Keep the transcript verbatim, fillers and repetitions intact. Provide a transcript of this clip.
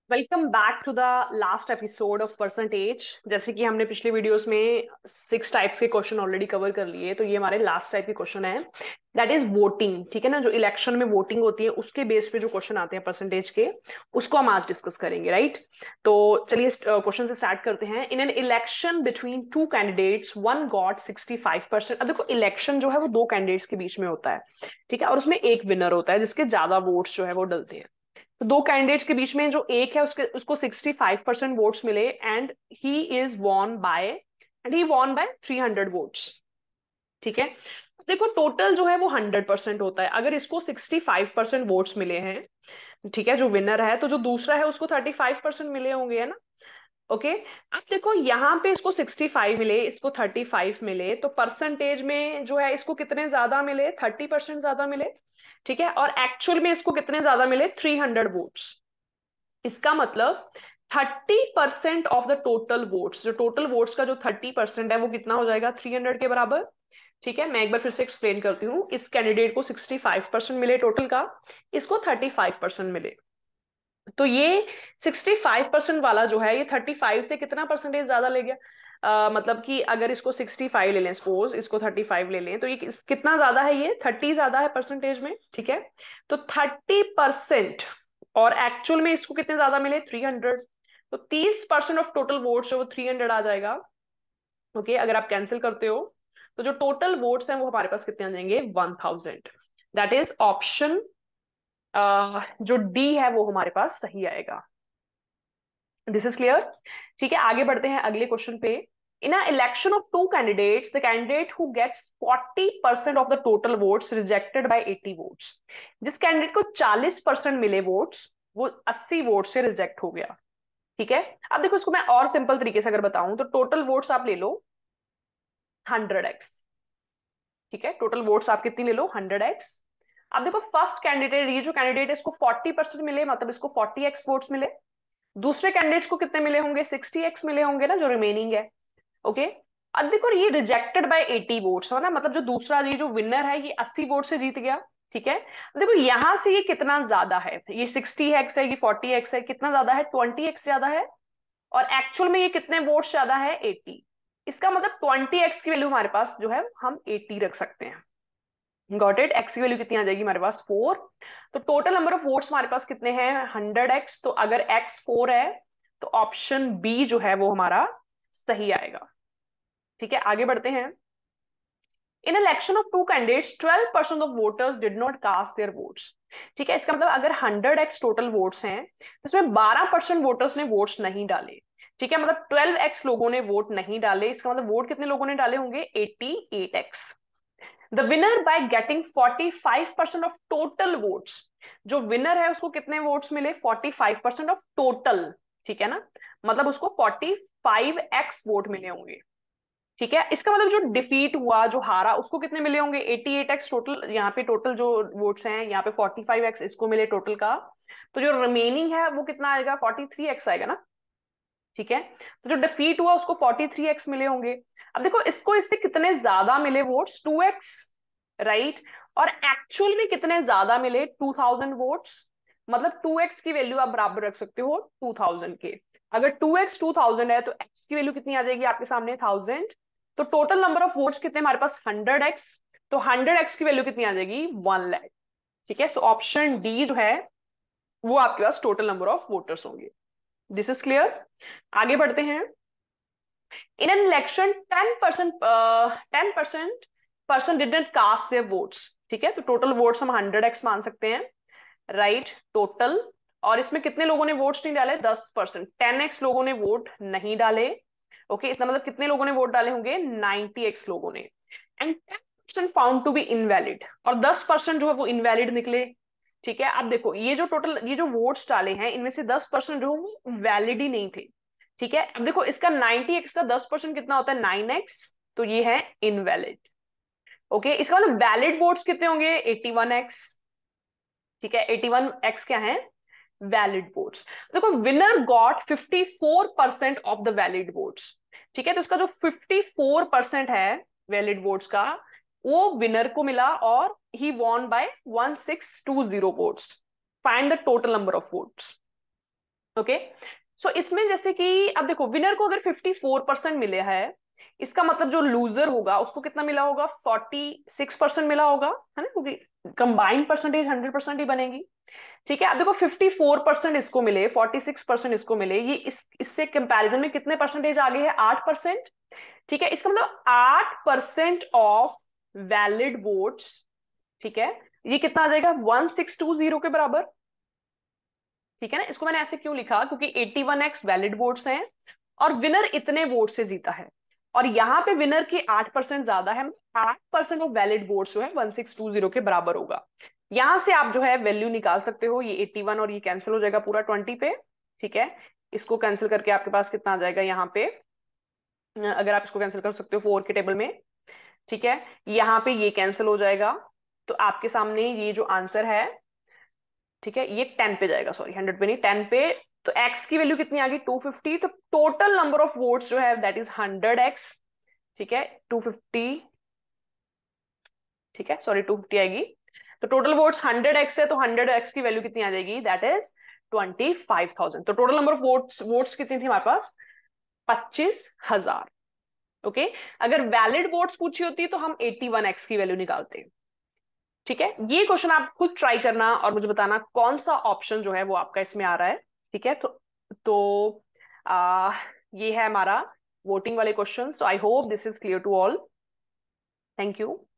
Welcome back to the last episode of percentage. जैसे कि हमने पिछले वीडियोस में सिक्स टाइप्स के क्वेश्चन ऑलरेडी कवर कर लिए, तो ये हमारे लास्ट टाइप के क्वेश्चन है। That is voting. ठीक है ना, जो इलेक्शन में वोटिंग होती है उसके बेस पे जो क्वेश्चन आते हैं परसेंटेज के, उसको हम आज डिस्कस करेंगे। राइट, तो चलिए क्वेश्चन से स्टार्ट करते हैं। In an election between two candidates one got sixty five percent. अब देखो, इलेक्शन जो है वो दो कैंडिडेट्स के बीच में होता है, ठीक है, और उसमें एक विनर होता है जिसके ज्यादा वोट्स जो है वो डलते हैं। तो दो कैंडिडेट्स के बीच में जो एक है उसके उसको सिक्सटी फाइव परसेंट वोट्स मिले and he is won by and he won by three hundred votes. ठीक है, देखो टोटल जो है वो हंड्रेड परसेंट होता है। अगर इसको सिक्सटी फाइव परसेंट वोट्स मिले हैं, ठीक है, जो विनर है, तो जो दूसरा है उसको थर्टी फाइव परसेंट मिले होंगे, है ना। ओके, अब देखो यहाँ पे इसको सिक्सटी फाइव मिले, इसको थर्टी फाइव मिले, तो परसेंटेज में जो है इसको कितने ज्यादा मिले, थर्टी परसेंट ज्यादा मिले। ठीक है, और एक्चुअल में इसको कितने ज्यादा मिले, थ्री हंड्रेड वोट्स। इसका मतलब thirty percent of the total votes, जो टोटल वोट्स का जो थर्टी परसेंट है वो कितना हो जाएगा, थ्री हंड्रेड के बराबर। ठीक है, मैं एक बार फिर से एक्सप्लेन करती हूँ। इस कैंडिडेट को सिक्सटी फाइव परसेंट मिले टोटल का, इसको थर्टी फाइव परसेंट मिले। तो ये सिक्सटी फाइव परसेंट वाला जो है ये थर्टी फाइव से कितना परसेंटेज ज्यादा ले गया। अ, मतलब कि अगर इसको सिक्सटी फाइव ले लें, सपोज इसको थर्टी फाइव ले लें, तो ये किस- कितना ज्यादा है, ये थर्टी ज्यादा है परसेंटेज में। ठीक है, तो थर्टी परसेंट, और एक्चुअल में इसको कितने ज्यादा मिले, थ्री हंड्रेड। तो तीस परसेंट ऑफ टोटल वोट्स जो वो थ्री हंड्रेड आ जाएगा। ओके, अगर आप कैंसिल करते हो तो जो टोटल वोट्स हैं वो हमारे पास कितने आ जाएंगे, one thousand. That is option जो डी है वो हमारे पास सही आएगा। This is clear. ठीक है, आगे बढ़ते हैं अगले क्वेश्चन पे। In a election of two candidates, the candidate who gets forty percent of the total votes rejected by eighty votes. जिस कैंडिडेट को चालीस परसेंट मिले वोट्स, वो अस्सी वोट से रिजेक्ट हो गया। ठीक है, अब देखो इसको मैं और सिंपल तरीके से अगर बताऊं, तो टोटल वोट्स आप ले लो हंड्रेड एक्स। ठीक है, टोटल वोट्स आप कितनी ले लो, हंड्रेड एक्स। अब देखो फर्स्ट कैंडिडेट, ये जो कैंडिडेट है इसको फोर्टी परसेंट मिले, मतलब इसको फोर्टी एक्स वोट्स मिले। दूसरे कैंडिडेट्स को कितने मिले होंगे, सिक्सटी एक्स मिले होंगे ना, जो रिमेनिंग है। ओके, अब देखो ये रिजेक्टेड बाय एटी वोट्स है ना, मतलब जो दूसरा, ये जो विनर है ये अस्सी वोट से जीत गया। ठीक है, अब देखो यहां से ये कितना ज्यादा है, ये सिक्सटी एक्स है, ये फोर्टी एक्स है, कितना ज्यादा है, ट्वेंटी एक्स ज्यादा है। और एक्चुअल में ये कितने वोट्स ज्यादा है, एटी। इसका मतलब ट्वेंटी एक्स की वैल्यू हमारे पास जो है हम एटी रख सकते हैं। Got it. एक्स की वैल्यू कितनी आ जाएगी हमारे पास, फोर। तो टोटल नंबर ऑफ वोट्स हमारे पास कितने हैं, हंड्रेड एक्स। तो अगर एक्स फोर है तो ऑप्शन बी जो है वो हमारा सही आएगा। ठीक है, आगे बढ़ते हैं। In election of two candidates twelve percent of voters did not cast their votes. ठीक है, इसका मतलब अगर हंड्रेड एक्स टोटल वोट्स हैं तो इसमें बारह परसेंट वोटर्स ने वोट्स नहीं डाले। ठीक है, मतलब ट्वेल्व एक्स लोगों ने वोट नहीं डाले, इसका मतलब वोट कितने लोगों ने डाले होंगे, eighty eight X. The winner by getting forty five percent of total votes. जो विनर है उसको कितने वोट्स मिले, forty five percent of total. ठीक है ना, मतलब उसको फोर्टी फाइव एक्स वोट मिले होंगे। ठीक है, इसका मतलब जो डिफीट हुआ, जो हारा, उसको कितने मिले होंगे, एटी एट एक्स टोटल। यहाँ पे टोटल जो वोट्स हैं, यहाँ पे फोर्टी फाइव एक्स इसको मिले टोटल का। तो जो रिमेनिंग है वो कितना आएगा, फोर्टी थ्री एक्स आएगा ना। ठीक है, तो जो डिफीट हुआ उसको फोर्टी थ्री एक्स मिले होंगे। अब देखो इसको इससे कितने ज्यादा मिले वोट्स, टू एक्स, राइट। और एक्चुअल में कितने ज्यादा मिले, टू थाउजेंड वोट्स। मतलब टू एक्स की वैल्यू आप बराबर रख सकते हो टू थाउजेंड के। अगर टू एक्स टू थाउजेंड है तो एक्स की वैल्यू कितनी आ जाएगी आपके सामने, थाउजेंड। तो टोटल नंबर ऑफ वोट्स कितने हमारे पास, हंड्रेड एक्स। तो हंड्रेड एक्स की वैल्यू कितनी आ जाएगी, वन लैख। ठीक है, सो ऑप्शन डी जो है वो आपके पास टोटल नंबर ऑफ वोटर्स होंगे। This is clear. आगे बढ़ते हैं। In an election ten percent ten percent person didn't cast their votes. ठीक है, तो टोटल वोट्स हम हंड्रेड एक्स मान सकते हैं, राइट, टोटल। और इसमें कितने लोगों ने वोट्स नहीं डाले, दस परसेंट, टेन एक्स लोगों ने वोट नहीं डाले। ओके, इसका मतलब कितने लोगों ने वोट डाले होंगे, नाइनटी एक्स लोगों ने। And ten percent found to be invalid, और दस परसेंट जो है वो इनवैलिड निकले। ठीक है, अब देखो ये जो टोटल, ये जो वोट्स डाले हैं इनमें से दस परसेंट जो वो वैलिड ही नहीं थे। ठीक है, अब देखो इसका नाइनटी एक्स का दस परसेंट कितना होता है, नाइन एक्स। तो ये है इनवैलिड। ओके, इसका मतलब वैलिड वोट्स कितने होंगे, एटी वन एक्स। ठीक है, एटी वन एक्स क्या है, वैलिड वोट्स। देखो winner got fifty four percent of the valid votes. ठीक है, तो उसका जो फिफ्टी फोर परसेंट है वैलिड वोट्स का, वो विनर को मिला, और he won by one six two zero votes. Find the total number of votes. Okay, so इसमें जैसे कि अब देखो, विनर को अगर फिफ्टी फोर परसेंट मिले है, इसका मतलब जो लूजर होगा उसको कितना मिला होगा, फोर्टी सिक्स परसेंट मिला होगा, है ना, क्योंकि कंबाइंड परसेंटेज हंड्रेड परसेंट ही बनेगी। ठीक है, अब देखो फिफ्टी फोर परसेंट इसको मिले, फोर्टी सिक्स परसेंट इसको मिले, ये इस इससे कंपैरिजन में कितने परसेंटेज आगे है, आठ परसेंट। ठीक है, इसका मतलब आठ परसेंट ऑफ वैलिड वोट्स। ठीक है, ये कितना आ जाएगा, वन सिक्स टू जीरो के बराबर। ठीक है ना, इसको मैंने ऐसे क्यों लिखा, क्योंकि eighty one X valid votes हैं और विनर इतने वोट से जीता है, और यहाँ पे विनर की आठ परसेंट ज्यादा है, आठ परसेंट ऑफ वैलिड वोट्स जो है वन सिक्स टू जीरो के बराबर होगा। यहां से आप जो है वैल्यू निकाल सकते हो, ये एट्टी वन और ये कैंसिल हो जाएगा पूरा ट्वेंटी पे। ठीक है, इसको कैंसिल करके आपके पास कितना आ जाएगा यहाँ पे, अ, अगर आप इसको कैंसिल कर सकते हो फोर के टेबल में। ठीक है, यहाँ पे ये कैंसिल हो जाएगा, तो आपके सामने ये जो आंसर है, ठीक है, ये टेन पे जाएगा, सॉरी हंड्रेड पे नहीं, टेन पे। तो एक्स की वैल्यू कितनी आ गई, टू फिफ्टी, तो टोटल नंबर ऑफ वोट्स जो है दैट इज हंड्रेड एक्स। ठीक है, टू फिफ्टी, ठीक है, सॉरी टू फिफ्टी आएगी। तो टोटल वोट्स हंड्रेड एक्स है, तो हंड्रेड एक्स की वैल्यू कितनी आ जाएगी, that is twenty five thousand. तो total number of votes votes कितनी थी हमारे पास, पच्चीस हजार। ओके, अगर वैलिड वोट्स पूछी होती तो हम एट्टी वन एक्स की वैल्यू निकालते। ठीक है, ये क्वेश्चन आप खुद ट्राई करना और मुझे बताना कौन सा ऑप्शन जो है वो आपका इसमें आ रहा है। ठीक है, तो तो आ, ये है हमारा वोटिंग वाले question. So I hope this is clear to all. Thank you.